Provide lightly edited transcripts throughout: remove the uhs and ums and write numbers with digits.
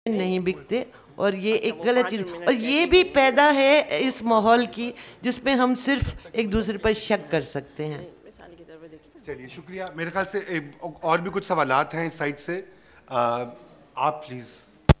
نہیں بکتے، اور یہ ایک غلط چیز، اور یہ بھی پیدا ہے اس ماحول کی جس میں ہم صرف ایک دوسرے پر شک کر سکتے ہیں. چلیے شکریہ. میرے خیال سے اور بھی کچھ سوالات ہیں اس سائڈ سے. آپ پلیز.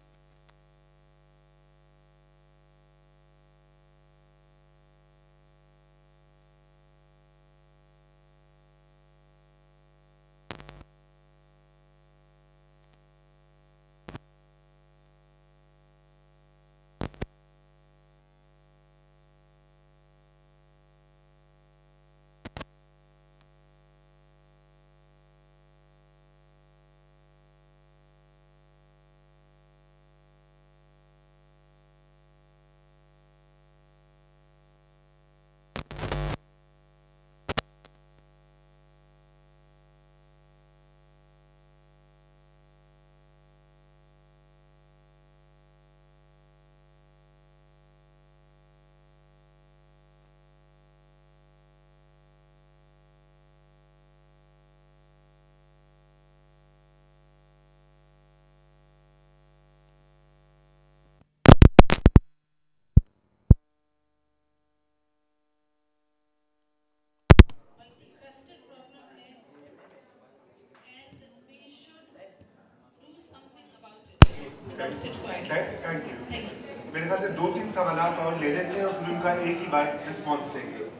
Thank you. میرے خیال سے 2-3 سوالات اور لے لیتے ہیں اور پھر ان کا ایک ہی بار رسپانس دیں گے.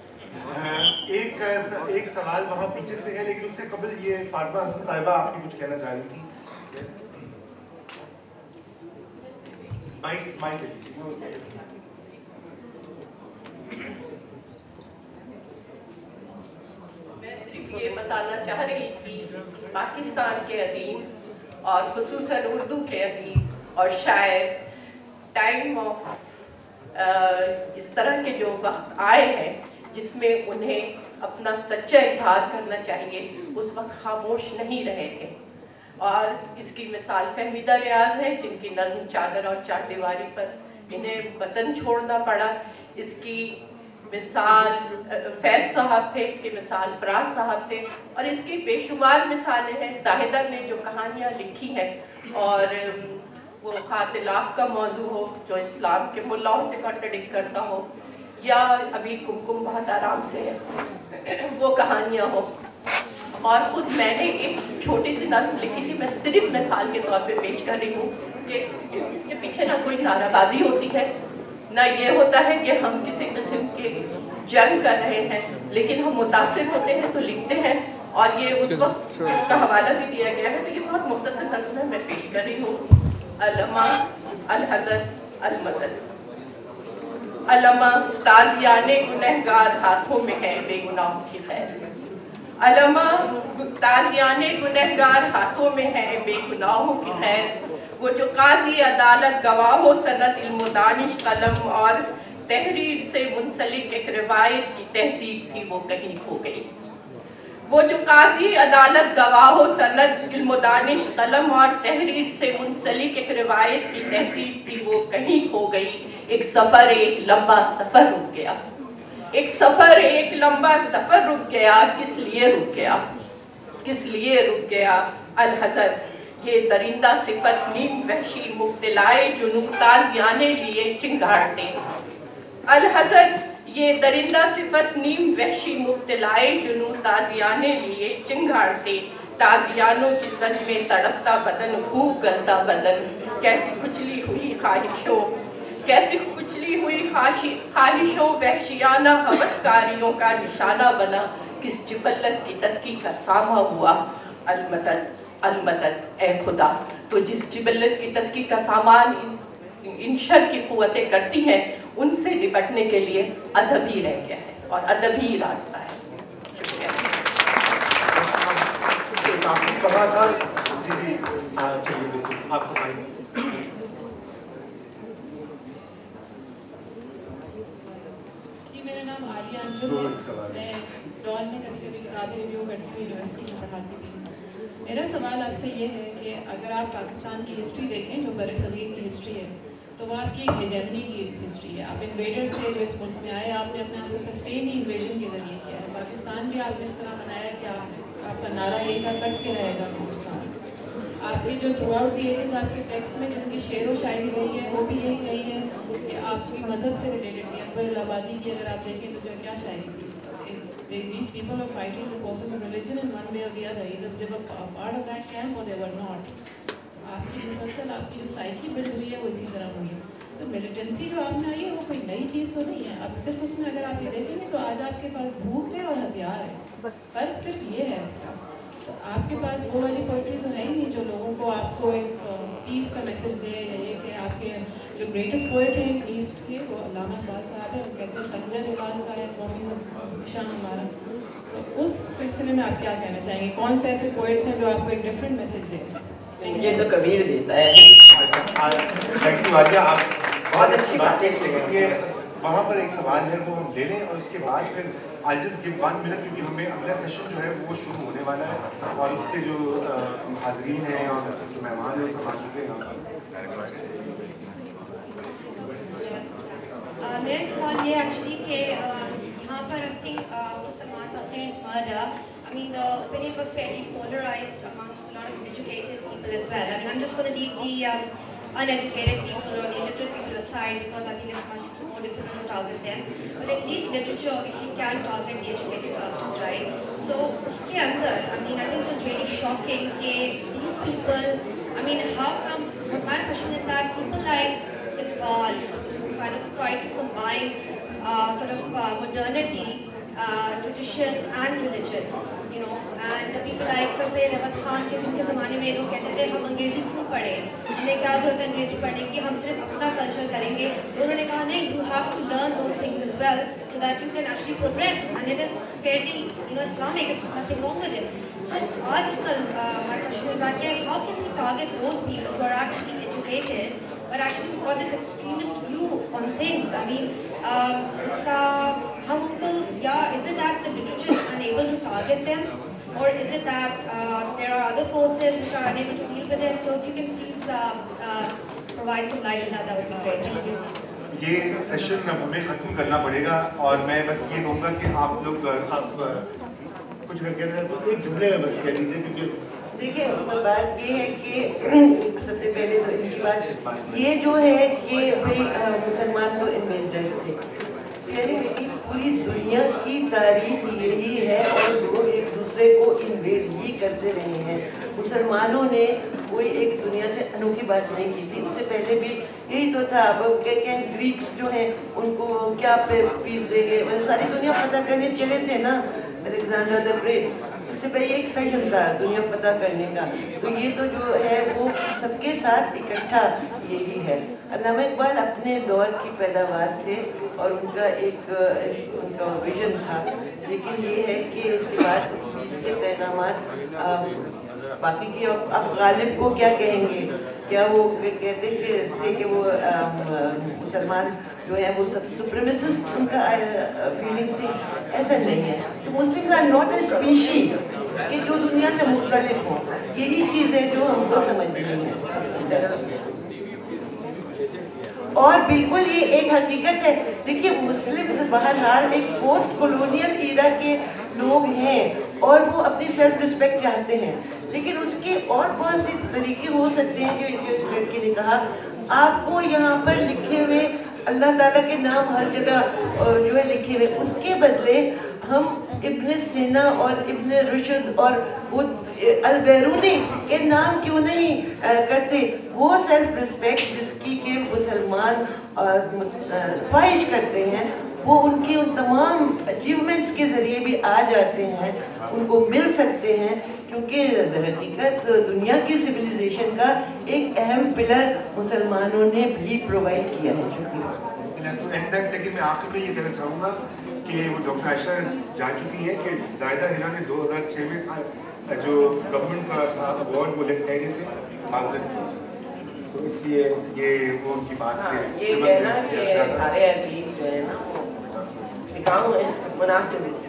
ایک سوال وہاں پیچھے سے ہے، لیکن اس سے قبل یہ فاطمہ حسن صاحبہ آپ کی کچھ کہنا چاہ رہی تھی. مائک میں صرف یہ بتانا چاہ رہی تھی کہ پاکستان کے ادیب اور خصوصاً اردو کے ادیب اور شاعر ٹائم آف اس طرح کے جو وقت آئے ہیں جس میں انہیں اپنا سچا اظہار کرنا چاہیے، اس وقت خاموش نہیں رہے تھے. اور اس کی مثال فہمیدہ ریاض ہے، جن کی نظم چادر اور چار دیواری پر انہیں وطن چھوڑنا پڑا. اس کی مثال فیض صاحب تھے، اس کی مثال فراز صاحب تھے، اور اس کی بے شمار مثالیں ہیں. زاہدہ نے جو کہانیاں لکھی ہیں، اور وہ قاتلات کا موضوع ہو جو اسلام کے ملاؤں سے کنٹرڈکٹ کرتا ہو، یا ابھی کمکم بہت آرام سے ہے وہ کہانیاں ہو. اور خود میں نے ایک چھوٹی سی نظم لکھی تھی، میں صرف مثال کے طور پہ پیش کر رہی ہوں کہ اس کے پیچھے نہ کوئی نعرہ بازی ہوتی ہے، نہ یہ ہوتا ہے کہ ہم کسی قسم کے جنگ کر رہے ہیں، لیکن ہم متاثر ہوتے ہیں تو لکھتے ہیں. اور یہ اس وقت اس کا حوالہ بھی دیا گیا ہے، تو یہ بہت مختصر نظم ہے، میں پیش کر رہی ہوں. علماء الحضرت المدد. علماء تازیان گنہگار ہاتھوں میں ہے بے گناہوں کی خیر. علماء تازیان گنہگار ہاتھوں میں ہے بے گناہوں کی خیر. وہ جو قاضی عدالت گواہ و سند علم و دانش قلم اور تحریر سے منسلک ایک روایت کی تہذیب تھی، وہ کہیں کھو گئی. وہ جو قاضی عدالت گواہ و سند علم و دانش قلم اور تحریر سے منسلک ایک روایت کی تہذیب تھی، وہ کہیں کھو گئی. ایک سفر ایک لمبا سفر رک گیا. ایک سفر ایک لمبا سفر رک گیا. کس لیے رک گیا؟ کس لیے رک گیا؟ الحذر یہ درندہ صفت نیم وحشی مبتلائے جنوں تازیانے لیے چنگاڑتے. الحذر یہ درندہ صفت نیم وحشی مبتلائے جنوں تازیانے لیے چنگاڑتے. تازیانوں کی زد میں تڑپتا بدن، خوب گلتا بدن. کیسی کچلی ہوئی خواہشوں، کیسی کچلی ہوئی خواہشوں وحشیانہ ہوسکاریوں کا نشانہ بنا. کس جبلت کی تسکی کا سامہ ہوا. المدد المدد اے خدا. تو جس جبلت کی تسکی کا سامان ان شر کی قوتیں کرتی ہیں، ان سے نپٹنے کے لیے ادب ہی رہ گیا ہے، اور ادب ہی راستہ ہے. شکریہ. کہا تھا جی جی چلیے بالکل آپ کو بتائیں. جی میرا نام عالیہ انجم ہے، میں ڈان میں کبھی کبھی کتابیں ریویو کرتی ہوں، یونیورسٹی میں پڑھاتی بھی ہوں. میرا سوال آپ سے یہ ہے کہ اگر آپ پاکستان کی ہسٹری دیکھیں جو بر صغیر کی ہسٹری ہے، تو وہ آپ کی ایک ہیجمنی کی ہسٹری ہے. آپ انویڈرز تھے جو اس ملک میں آئے، آپ نے اپنے آپ کو سسٹین ہی انویژن کے ذریعے کیا ہے. پاکستان بھی آپ نے اس طرح بنایا کہ آپ کا نعرہ یہ تھا کٹ کے رہے گا ہندوستان. आप ये जो थ्रू आउट द एजेस आपके टेक्स्ट में जिनकी शेर व शायरी रही है वो भी यही रही है कि आपकी मज़हब से रिलेटेड थी। अकबर इलाहाबादी की अगर आप देखें तो जो क्या शायरी थी, these people are fighting the forces of religion in one way or the other, either they were part of that camp or they were not. आपकी मुसलसल आपकी जो साइकी बिल्ड हुई है वो इसी तरह हुई है। तो मिलिटेंसी जो आपने आई है वो कोई नई चीज़ तो नहीं है। अब सिर्फ उसमें अगर आप ये देखेंगे तो आज आपके पास भूख है और हथियार है, फर्क सिर्फ ये है इसका। तो आपके पास वो वाली पोइट्री तो है ही नहीं जो लोगों को आपको एक पीस का मैसेज दे, या ये कि आपके जो ग्रेटेस्ट पोइट हैं ईस्ट के वो अल्लामा इकबाल साहब हैं, वो कहते हैं खंजर इकबाल का है कौमी निशान हमारा। तो उस सिलसिले में आप क्या कहना चाहेंगे, कौन से ऐसे पोइट्स हैं जो आपको एक डिफरेंट मैसेज दे रहे हैं? ये तो कबीर देता है। थैंक यू आलिया, आप बहुत अच्छी बातें करेंगे। वहाँ पर एक सवाल है वो हम ले लें और उसके बाद फिर आई जस्ट गिव 1 मिनट, क्योंकि हमें अगला सेशन जो है वो शुरू होने वाला है और उसके जो हाजरीन हैं और जो मेहमान हैं वो सब आ चुके हैं यहाँ पर। मेरा सवाल ये एक्चुअली कि यहाँ पर I think Salman Hussein's murder, I mean the opinion was fairly polarized amongst a lot of educated people as well. I mean I'm just going to leave the uneducated people or the illiterate people aside because I think it's much more difficult to target them. But at least literature obviously can target the educated persons, right? So uske andar, I mean I think it was really shocking that these people, I mean how come, my question is that people like Iqbal kind of try to combine sort of modernity, tradition and religion, you know, and people like Sir Syed Ahmad Khan के जिनके ज़माने में लोग कहते थे हम अंग्रेज़ी क्यों पढ़ें, हमें क्या ज़रूरत है अंग्रेज़ी पढ़ने की, हम सिर्फ अपना कल्चर करेंगे। तो उन्होंने कहा नहीं, you have to learn those things as well so that you can actually progress, and it is fairly, you know, Islamic, it's nothing wrong with it. So आजकल my question is that how can we target those people who are actually educated but actually got this extremist view on things? I mean, is it that the literature is unable to target them, or is it that there are other forces which are unable to deal with it? So if you can please provide some light on that, that would be great. Thank you. ये session अब हमें ख़त्म करना पड़ेगा और मैं बस ये कहूँगा कि आप लोग कुछ करके रहे तो एक जुमले में बस कह दीजिए, क्योंकि देखिए बात ये है कि सबसे पहले तो इनकी बात ये जो है कि भाई मुसलमान तो इन्वेस्टर्स थे, यानी कि पूरी दुनिया की तारीख यही है और लोग एक दूसरे को इन्वेड ही करते रहे हैं। मुसलमानों ने कोई एक दुनिया से अनोखी बात नहीं की थी, उससे पहले भी यही तो था। अब कहते हैं ग्रीक्स जो हैं उनको क्या पीस देंगे, मतलब सारी दुनिया फतह करने चले थे ना, अलेक्जेंडर द ग्रेट, इससे पहले एक फैशन था दुनिया फतह करने का। तो ये तो जो है वो सबके साथ इकट्ठा यही है। अल्लामा इकबाल अपने दौर की पैदावार थे और उनका उनका विजन था, लेकिन ये है कि उसके बाद इसके पैगामात बाकी की अब गालिब को क्या कहेंगे, क्या वो कहते थे कि वो मुसलमान जो है वो सब सुप्रीमेसिस्ट उनका फीलिंग्स थी? ऐसा नहीं है। तो Muslims are not a species कि जो दुनिया से मुख्तलिफ हो, यही चीज़ है जो हमको समझनी है। और बिल्कुल ये एक हकीकत है। देखिए मुस्लिम्स बहरहाल एक पोस्ट कॉलोनियल ईरा के लोग हैं और वो अपनी सेल्फ रिस्पेक्ट चाहते हैं, लेकिन उसके और बहुत से तरीके हो सकते हैं। जो इस लड़की ने कहा, आपको यहाँ पर लिखे हुए अल्लाह ताला के नाम हर जगह जो है लिखे हुए, उसके बदले हम इब्न सीना और इब्न रुशद और वो अल-बैरूनी के नाम क्यों नहीं करते? वो सेल्फ रिस्पेक्ट जिसकी के मुसलमान ख्वाहिश करते हैं, वो उनकी उन तमाम अचीवमेंट्स के ज़रिए भी आ जाते हैं, उनको मिल सकते हैं, क्योंकि हकीकत दुनिया की सिविलाइजेशन का एक अहम पिलर मुसलमानों ने भी प्रोवाइड किया है। लेकिन मैं आखिर में ये कहना चाहूँगा कि वो डॉक्टर आयशा जा चुकी हैं कि ज़ाहिदा हिना ने 2006 में जो गवर्नमेंट का था अवार्ड वो लेने से माजरत की, तो इसलिए ये वो उनकी बात है। ये कहना कि सारे अजीज जो है ना वो बिकाऊ है, मुनासिब है।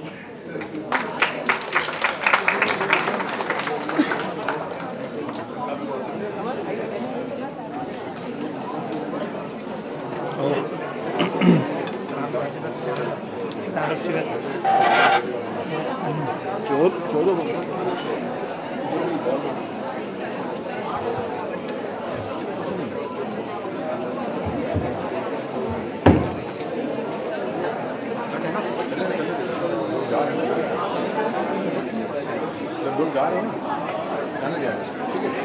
गा रहे हैं ना गाना जा रहा है, ठीक है।